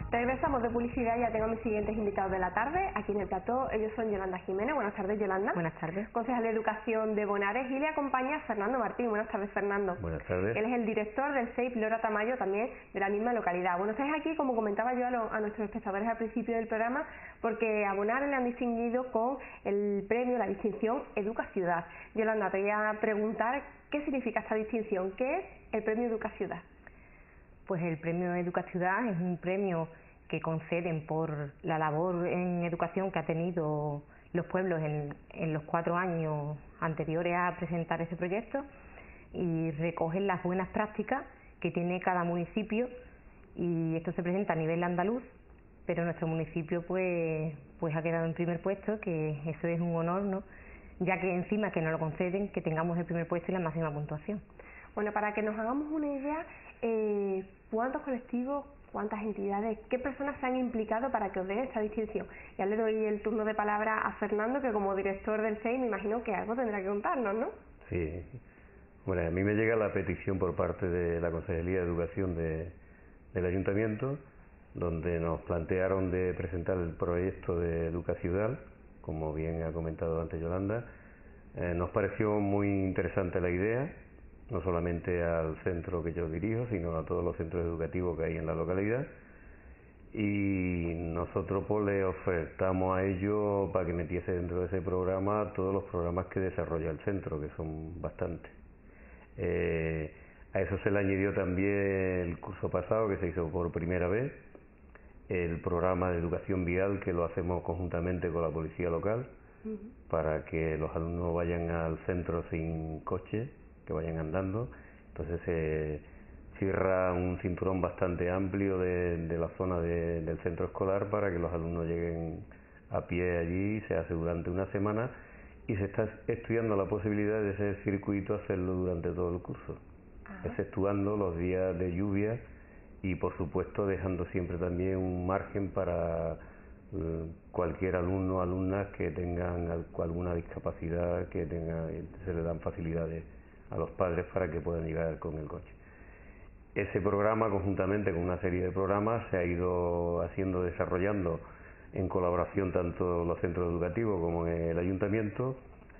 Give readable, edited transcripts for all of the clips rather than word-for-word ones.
Regresamos de publicidad, ya tengo a mis siguientes invitados de la tarde, aquí en el plató. Ellos son Yolanda Jiménez. Buenas tardes, Yolanda. Buenas tardes. Concejal de Educación de Bonares, y le acompaña Fernando Martín. Buenas tardes, Fernando. Buenas tardes. Él es el director del CEIP Lora Tamayo, también de la misma localidad. Bueno, estáis aquí, como comentaba yo a nuestros espectadores al principio del programa, porque a Bonares le han distinguido con el premio, la distinción Educa Ciudad. Yolanda, te voy a preguntar qué significa esta distinción. ¿Qué es el premio Educa Ciudad? Pues el premio Educa Ciudad es un premio que conceden por la labor en educación que ha tenido los pueblos en los 4 años anteriores a presentar ese proyecto, y recogen las buenas prácticas que tiene cada municipio, y esto se presenta a nivel andaluz, pero nuestro municipio pues ha quedado en primer puesto, que eso es un honor, ¿no?, ya que encima que nos lo conceden, que tengamos el primer puesto y la máxima puntuación. Bueno, para que nos hagamos una idea, ¿cuántos colectivos, cuántas entidades, qué personas se han implicado para que os den esta distinción? Ya le doy el turno de palabra a Fernando, que como director del CEIP me imagino que algo tendrá que contarnos, ¿no? Sí. Bueno, a mí me llega la petición por parte de la Consejería de Educación del Ayuntamiento, donde nos plantearon de presentar el proyecto de Educa Ciudad, como bien ha comentado antes Yolanda. Nos pareció muy interesante la idea, no solamente al centro que yo dirijo, sino a todos los centros educativos que hay en la localidad, y nosotros pues le ofertamos a ellos para que metiese dentro de ese programa todos los programas que desarrolla el centro, que son bastantes. A eso se le añadió también el curso pasado, que se hizo por primera vez, el programa de educación vial, que lo hacemos conjuntamente con la policía local, para que los alumnos vayan al centro sin coche, que vayan andando. Entonces se cierra un cinturón bastante amplio de la zona del centro escolar para que los alumnos lleguen a pie allí. Se hace durante una semana y se está estudiando la posibilidad de ese circuito hacerlo durante todo el curso, exceptuando los días de lluvia, y por supuesto dejando siempre también un margen para cualquier alumno o alumna que tengan alguna discapacidad, que se le dan facilidades a los padres para que puedan llegar con el coche. Ese programa, conjuntamente con una serie de programas, se ha ido desarrollando en colaboración tanto los centros educativos como en el ayuntamiento,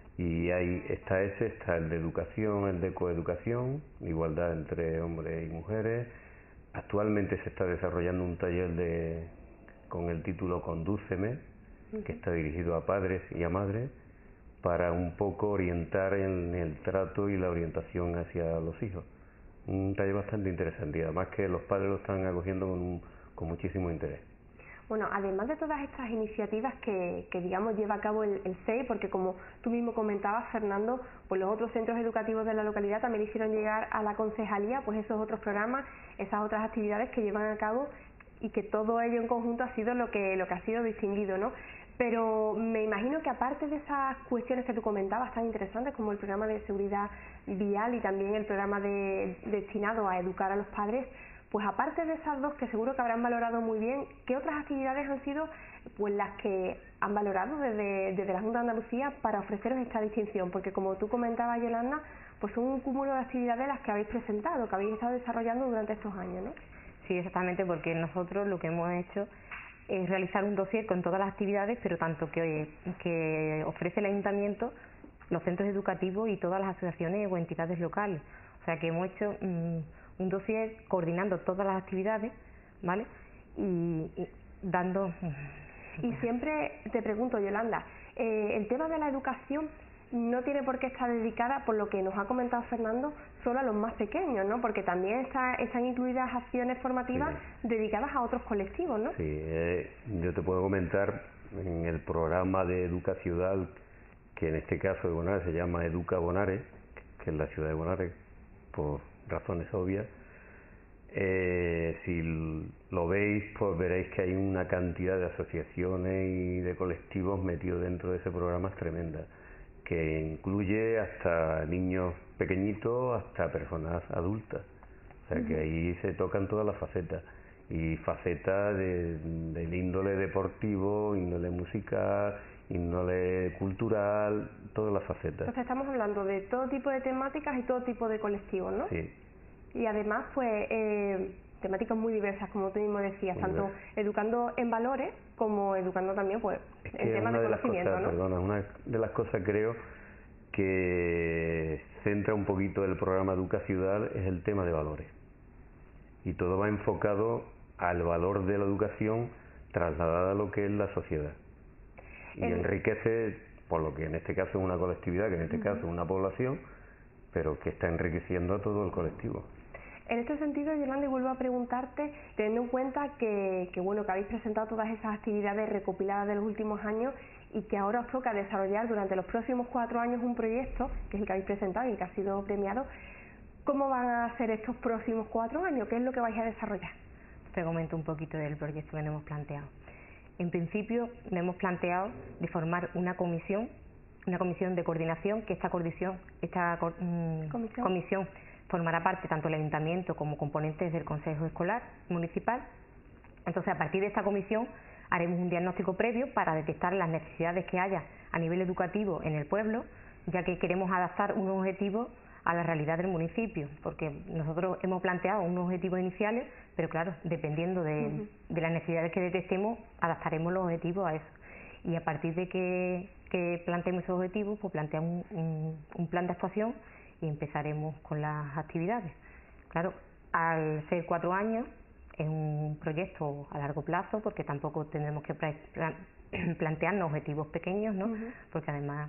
y ahí está el de educación, el de coeducación, igualdad entre hombres y mujeres. Actualmente se está desarrollando un taller con el título Condúceme, que está dirigido a padres y a madres, para un poco orientar en el trato y la orientación hacia los hijos. Un taller bastante interesante, y además que los padres lo están acogiendo con muchísimo interés. Bueno, además de todas estas iniciativas que digamos lleva a cabo el CEIP, porque como tú mismo comentabas, Fernando, pues los otros centros educativos de la localidad también hicieron llegar a la concejalía pues esos otros programas, esas otras actividades que llevan a cabo, y que todo ello en conjunto ha sido lo que ha sido distinguido, ¿no? Pero me imagino que aparte de esas cuestiones que tú comentabas tan interesantes, como el programa de seguridad vial y también el programa destinado a educar a los padres, pues aparte de esas dos que seguro que habrán valorado muy bien, ¿qué otras actividades han sido pues las que han valorado desde la Junta de Andalucía para ofreceros esta distinción? Porque como tú comentabas, Yolanda, pues son un cúmulo de actividades las que habéis presentado, que habéis estado desarrollando durante estos años, ¿no? Sí, exactamente, porque nosotros lo que hemos hecho es realizar un dossier con todas las actividades, pero tanto que ofrece el ayuntamiento, los centros educativos y todas las asociaciones o entidades locales. O sea que hemos hecho un dossier coordinando todas las actividades, ¿vale? Y dando... Y siempre te pregunto, Yolanda, el tema de la educación no tiene por qué estar dedicada, por lo que nos ha comentado Fernando, solo a los más pequeños, ¿no? Porque también están incluidas acciones formativas dedicadas a otros colectivos, ¿no? Sí, yo te puedo comentar en el programa de Educa Ciudad, que en este caso de Bonares se llama Educa Bonares, que es la ciudad de Bonares, por razones obvias. Si lo veis, pues veréis que hay una cantidad de asociaciones y de colectivos metidos dentro de ese programa tremenda, que incluye hasta niños pequeñitos hasta personas adultas. O sea que ahí se tocan todas las facetas, y facetas del índole deportivo, índole musical, índole cultural, todas las facetas. Entonces estamos hablando de todo tipo de temáticas y todo tipo de colectivos, ¿no? Sí. Y además, pues, temáticas muy diversas, como tú mismo decías, tanto educando en valores como educando también pues en temas de conocimiento, ¿no? Perdona, una de las cosas creo que centra un poquito el programa Educaciudad es el tema de valores. Y todo va enfocado al valor de la educación trasladada a lo que es la sociedad. Y enriquece, por lo que en este caso es una colectividad, que en este caso es una población, pero que está enriqueciendo a todo el colectivo. En este sentido, Yolanda, y vuelvo a preguntarte, teniendo en cuenta que habéis presentado todas esas actividades recopiladas de los últimos años y que ahora os toca desarrollar durante los próximos 4 años un proyecto, que es el que habéis presentado y que ha sido premiado, ¿cómo van a ser estos próximos 4 años? ¿Qué es lo que vais a desarrollar? Te comento un poquito del proyecto que nos hemos planteado. En principio, nos hemos planteado de formar una comisión de coordinación, que esta comisión formará parte tanto el ayuntamiento como componentes del Consejo Escolar Municipal. Entonces, a partir de esta comisión haremos un diagnóstico previo para detectar las necesidades que haya a nivel educativo en el pueblo, ya que queremos adaptar unos objetivos a la realidad del municipio, porque nosotros hemos planteado unos objetivos iniciales, pero claro, dependiendo de las necesidades que detectemos, adaptaremos los objetivos a eso. Y a partir de que planteemos esos objetivos, pues planteamos un plan de actuación y empezaremos con las actividades. Claro, al ser 4 años es un proyecto a largo plazo, porque tampoco tendremos que plantearnos objetivos pequeños, ¿no? Porque además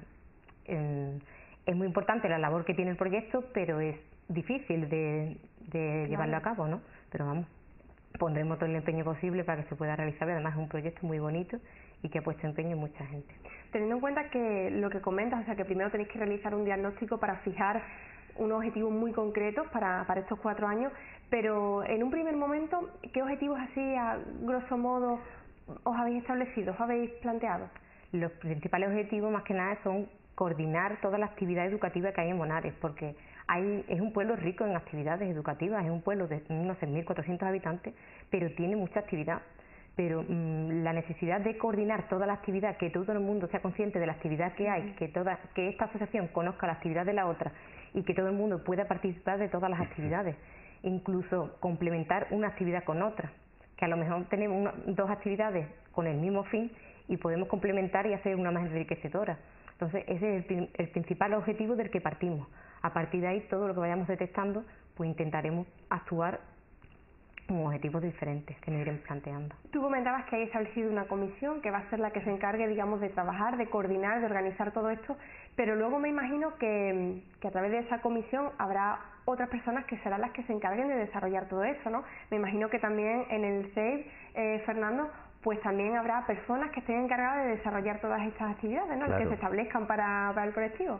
es muy importante la labor que tiene el proyecto, pero es difícil de llevarlo a cabo, ¿no? Pero vamos, pondremos todo el empeño posible para que se pueda realizar, y además es un proyecto muy bonito y que ha puesto empeño en mucha gente. Teniendo en cuenta que lo que comentas, o sea, que primero tenéis que realizar un diagnóstico para fijar unos objetivos muy concretos para estos 4 años, pero en un primer momento, ¿qué objetivos así, a grosso modo, os habéis establecido, os habéis planteado? Los principales objetivos, más que nada, son coordinar toda la actividad educativa que hay en Monares, porque es un pueblo rico en actividades educativas, es un pueblo de unos 6.400 habitantes, pero tiene mucha actividad. Pero la necesidad de coordinar toda la actividad, que todo el mundo sea consciente de la actividad que hay, que esta asociación conozca la actividad de la otra y que todo el mundo pueda participar de todas las actividades, incluso complementar una actividad con otra, que a lo mejor tenemos 2 actividades con el mismo fin y podemos complementar y hacer una más enriquecedora. Entonces ese es el principal objetivo del que partimos. A partir de ahí, todo lo que vayamos detectando, pues intentaremos actuar con objetivos diferentes que nos iremos planteando. Tú comentabas que hay establecido una comisión que va a ser la que se encargue, digamos, de trabajar, de coordinar, de organizar todo esto, pero luego me imagino que a través de esa comisión habrá otras personas que serán las que se encarguen de desarrollar todo eso, ¿no? Me imagino que también en el CEIP, Fernando, pues también habrá personas que estén encargadas de desarrollar todas estas actividades, ¿no? Claro. Que se establezcan para el colectivo.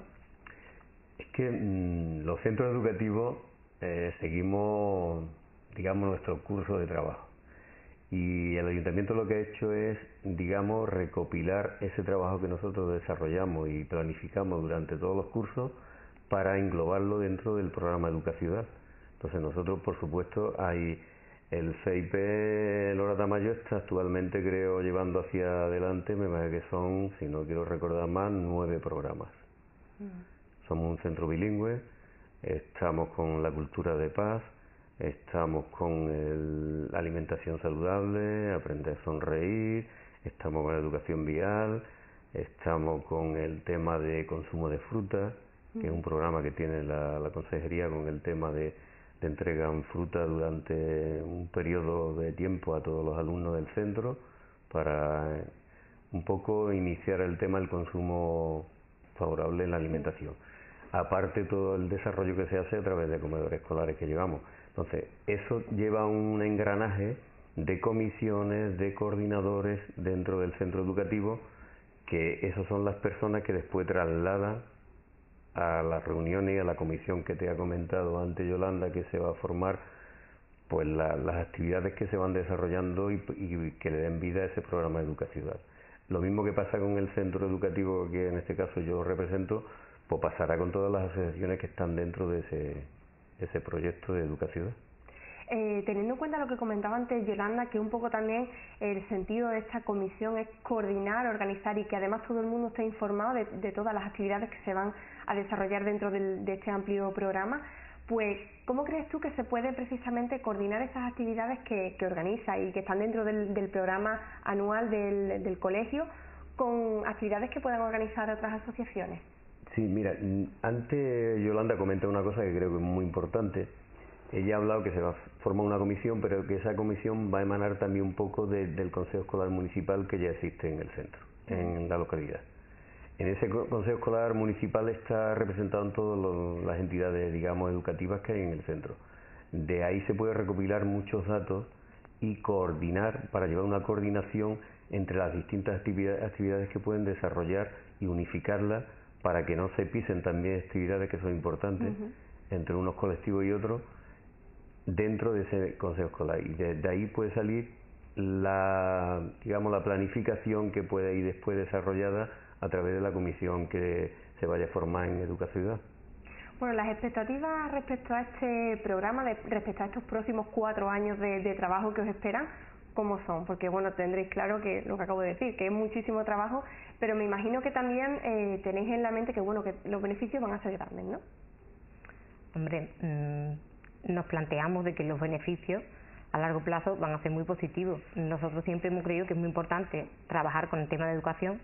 Es que los centros educativos seguimos, digamos, nuestro curso de trabajo, y el ayuntamiento lo que ha hecho es, digamos, recopilar ese trabajo que nosotros desarrollamos y planificamos durante todos los cursos para englobarlo dentro del programa Educaciudad. Entonces nosotros, por supuesto, hay el CIP Lora Tamayo está actualmente, creo, llevando hacia adelante, me parece que son, si no quiero recordar más, 9 programas. Somos un centro bilingüe, estamos con la cultura de paz, estamos con la alimentación saludable, aprender a sonreír, estamos con la educación vial, estamos con el tema de consumo de fruta, que es un programa que tiene la consejería con el tema de entrega en fruta durante un periodo de tiempo a todos los alumnos del centro, para un poco iniciar el tema del consumo favorable en la alimentación. Aparte, todo el desarrollo que se hace a través de comedores escolares que llevamos. Entonces, eso lleva un engranaje de comisiones, de coordinadores dentro del centro educativo, que esas son las personas que después trasladan a las reuniones y a la comisión que te ha comentado antes Yolanda, que se va a formar, pues las actividades que se van desarrollando y que le den vida a ese programa de Educaciudad. Lo mismo que pasa con el centro educativo que en este caso yo represento, pues pasará con todas las asociaciones que están dentro de ese proyecto de Educaciudad. Teniendo en cuenta lo que comentaba antes Yolanda, que un poco también el sentido de esta comisión es coordinar, organizar y que además todo el mundo esté informado de todas las actividades que se van a desarrollar dentro de este amplio programa, Pues, ¿cómo crees tú que se puede precisamente coordinar esas actividades que organiza y que están dentro del programa anual del colegio con actividades que puedan organizar otras asociaciones? Sí, mira, antes Yolanda comenta una cosa que creo que es muy importante. Ella ha hablado que se va a formar una comisión, pero que esa comisión va a emanar también un poco del Consejo Escolar Municipal que ya existe en el centro, en la localidad. En ese Consejo Escolar Municipal está representado en todas las entidades, digamos, educativas que hay en el centro. De ahí se puede recopilar muchos datos y coordinar, para llevar una coordinación entre las distintas actividades que pueden desarrollar y unificarlas para que no se pisen también actividades que son importantes entre unos colectivos y otros dentro de ese Consejo Escolar. Y de ahí puede salir la planificación que puede ir después desarrollada a través de la comisión que se vaya a formar en Educaciudad. Bueno, las expectativas respecto a este programa, respecto a estos próximos 4 años de trabajo que os esperan, ¿cómo son? Porque bueno, tendréis claro que lo que acabo de decir, que es muchísimo trabajo, pero me imagino que también tenéis en la mente que bueno, que los beneficios van a ser grandes, ¿no? Hombre, nos planteamos de que los beneficios a largo plazo van a ser muy positivos. Nosotros siempre hemos creído que es muy importante trabajar con el tema de educación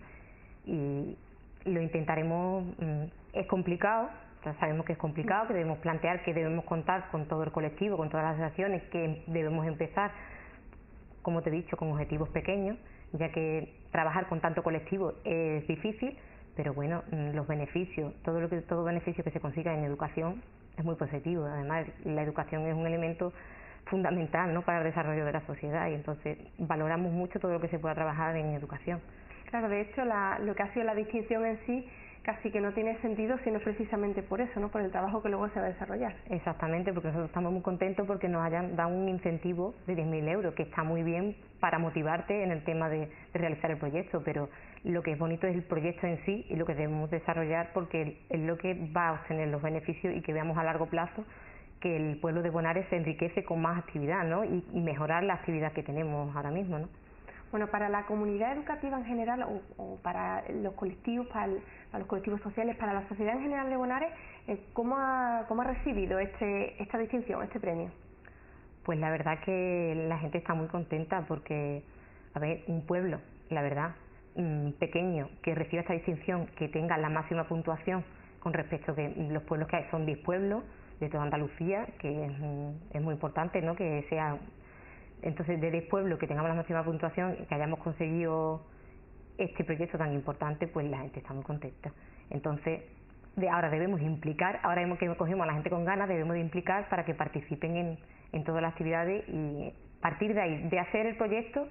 y lo intentaremos. Es complicado, sabemos que es complicado, que debemos plantear que debemos contar con todo el colectivo, con todas las asociaciones, que debemos empezar, como te he dicho, con objetivos pequeños, ya que trabajar con tanto colectivo es difícil, pero bueno, los beneficios, todo beneficio que se consiga en educación es muy positivo. Además, la educación es un elemento fundamental, ¿no?, para el desarrollo de la sociedad, y entonces valoramos mucho todo lo que se pueda trabajar en educación. Claro, de hecho, lo que ha sido la distinción en sí casi que no tiene sentido, sino precisamente por eso, ¿no?, por el trabajo que luego se va a desarrollar. Exactamente, porque nosotros estamos muy contentos porque nos hayan dado un incentivo de 10.000 euros, que está muy bien para motivarte en el tema de realizar el proyecto, pero lo que es bonito es el proyecto en sí y lo que debemos desarrollar, porque es lo que va a obtener los beneficios y que veamos a largo plazo que el pueblo de Bonares se enriquece con más actividad, ¿no?, y mejorar la actividad que tenemos ahora mismo, ¿no? Bueno, para la comunidad educativa en general o para los colectivos, para los colectivos sociales, para la sociedad en general de Bonares, ¿cómo ha recibido esta distinción, este premio? Pues la verdad que la gente está muy contenta porque, a ver, un pueblo, la verdad, pequeño, que reciba esta distinción, que tenga la máxima puntuación con respecto a que los pueblos que hay son 10 pueblos de toda Andalucía, que es muy importante, ¿no?, que sea. Entonces, de 10 pueblos que tengamos la máxima puntuación y que hayamos conseguido este proyecto tan importante, pues la gente está muy contenta. Entonces, ahora debemos implicar, ahora que cogemos a la gente con ganas, debemos de implicar para que participen en todas las actividades, y partir de ahí, de hacer el proyecto,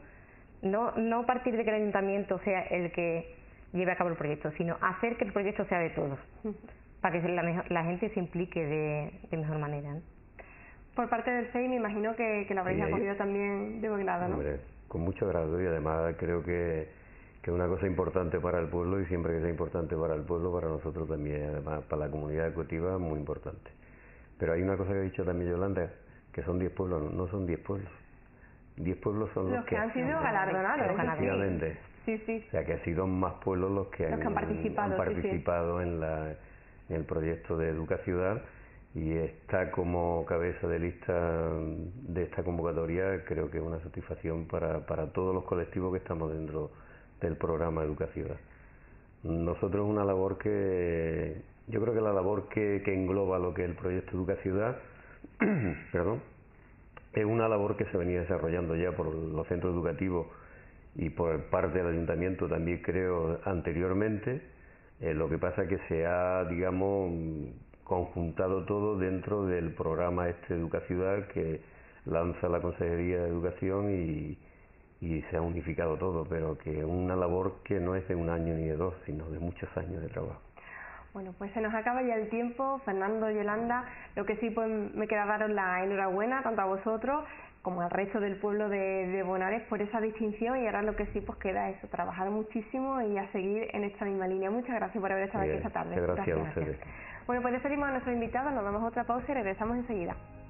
no partir de que el ayuntamiento sea el que lleve a cabo el proyecto, sino hacer que el proyecto sea de todos, para que la gente se implique de mejor manera, ¿no? Por parte del CEI me imagino que lo habréis acogido también de buen grado, ¿no? Hombre, con mucho grado, y además creo que es una cosa importante para el pueblo, y siempre que sea importante para el pueblo, para nosotros también, además para la comunidad educativa, muy importante. Pero hay una cosa que ha dicho también Yolanda, que son 10 pueblos, no son 10 pueblos. 10 pueblos son los que han sido galardonados. Efectivamente. Sí. O sea, que han sido más pueblos los que han participado en el proyecto de Educaciudad, y está como cabeza de lista de esta convocatoria. Creo que es una satisfacción para todos los colectivos que estamos dentro del programa Educaciudad. Nosotros una labor que, yo creo que la labor que engloba lo que es el proyecto Educaciudad perdón, es una labor que se venía desarrollando ya por los centros educativos y por parte del ayuntamiento también, creo, anteriormente. Lo que pasa es que se ha, digamos, conjuntado todo dentro del programa Educaciudad que lanza la Consejería de Educación, y se ha unificado todo, pero que es una labor que no es de un año ni de dos, sino de muchos años de trabajo. Bueno, pues se nos acaba ya el tiempo, Fernando, Yolanda. Lo que sí, pues me queda daros la enhorabuena tanto a vosotros como al resto del pueblo de Bonares por esa distinción, y ahora lo que sí pues queda eso, trabajar muchísimo y a seguir en esta misma línea. Muchas gracias por haber estado aquí esta tarde. Gracias a ustedes. Bueno, pues despedimos a nuestros invitados, nos damos otra pausa y regresamos enseguida.